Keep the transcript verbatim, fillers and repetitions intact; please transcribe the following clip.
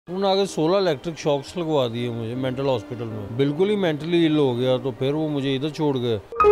उन्होंने आगे सोलह इलेक्ट्रिक शॉक्स लगवा दिए मुझे मेंटल हॉस्पिटल में, बिल्कुल ही मेंटली इल हो गया। तो फिर वो मुझे इधर छोड़ गए।